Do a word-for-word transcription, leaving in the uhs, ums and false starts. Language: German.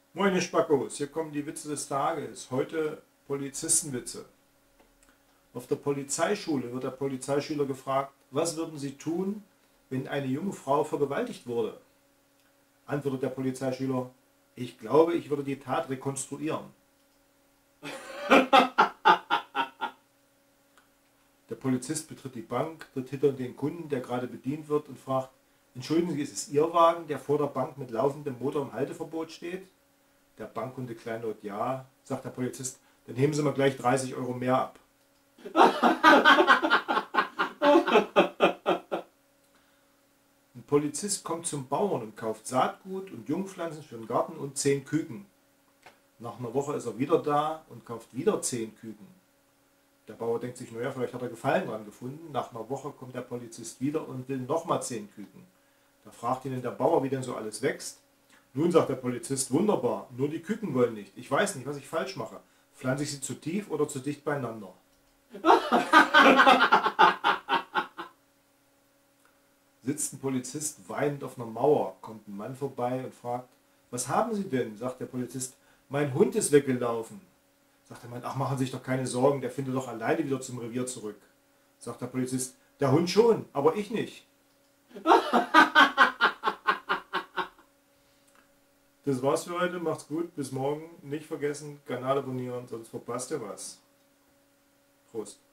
Moin ihr Spackos, hier kommen die Witze des Tages. Heute Polizistenwitze. Auf der Polizeischule wird der Polizeischüler gefragt, was würden Sie tun, wenn eine junge Frau vergewaltigt wurde? Antwortet der Polizeischüler, ich glaube, ich würde die Tat rekonstruieren. Der Polizist betritt die Bank, tritt hinter den Kunden, der gerade bedient wird, und fragt, entschuldigen Sie, ist es Ihr Wagen, der vor der Bank mit laufendem Motor im Halteverbot steht? Der Bankkunde kleinlaut ja, sagt der Polizist, dann heben Sie mal gleich dreißig Euro mehr ab. Ein Polizist kommt zum Bauern und kauft Saatgut und Jungpflanzen für den Garten und zehn Küken. Nach einer Woche ist er wieder da und kauft wieder zehn Küken. Der Bauer denkt sich, naja, vielleicht hat er Gefallen dran gefunden. Nach einer Woche kommt der Polizist wieder und will nochmal zehn Küken. Da fragt ihn der Bauer, wie denn so alles wächst. Nun, sagt der Polizist, wunderbar, nur die Küken wollen nicht. Ich weiß nicht, was ich falsch mache. Pflanze ich sie zu tief oder zu dicht beieinander? Sitzt ein Polizist weinend auf einer Mauer, kommt ein Mann vorbei und fragt, was haben Sie denn? Sagt der Polizist, mein Hund ist weggelaufen. Sagt der Mann, ach, machen Sie sich doch keine Sorgen, der findet doch alleine wieder zum Revier zurück. Sagt der Polizist, der Hund schon, aber ich nicht. Das war's für heute, macht's gut, bis morgen. Nicht vergessen, Kanal abonnieren, sonst verpasst ihr was. Prost.